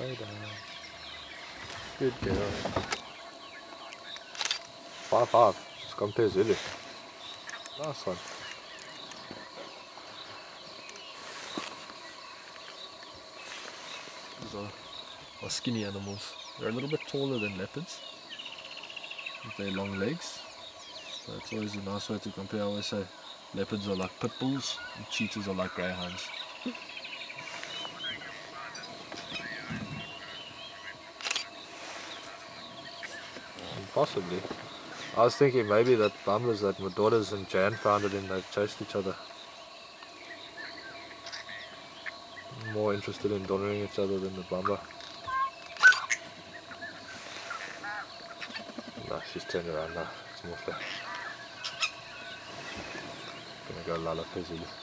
Lay down. Good girl. 5-5. Just gone past Zulu. Nice one. These are skinny animals. They're a little bit taller than leopards with their long legs. So it's always a nice way to compare. I always say leopards are like pit bulls and cheetahs are like greyhounds. Possibly. I was thinking maybe that bumblers that my daughters and Jan found it in, they chased each other. More interested in donoring each other than the bumper. No, she's turned around now. It's more fair. Gonna go lull up Pizzy.